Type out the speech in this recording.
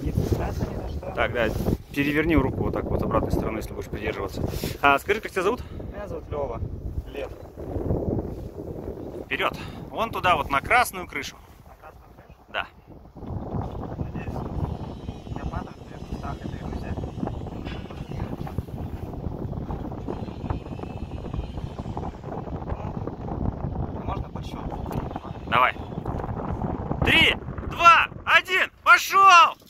Так, да, переверни руку вот так вот обратной стороной, если будешь придерживаться. А скажи, как тебя зовут? Меня зовут Лёва. Лев. Вперед! Вон туда, вот на красную крышу. На красную крышу? Да. Надеюсь, не обманывают, между страх это иллюзия. Ну, можно по счету. Давай. 3, 2, 1, пошел!